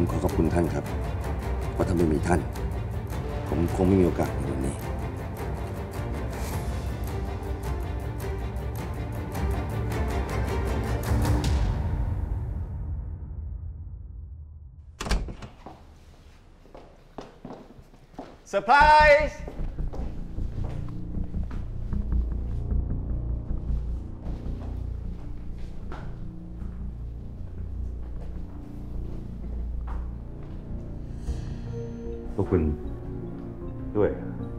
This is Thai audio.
ขอขอบคุณท่านครับเพราะถ้าไม่มีท่านผมคงไม่มีโอกาสในวันนี้เซอร์ไพรส์พวกคุณด้วย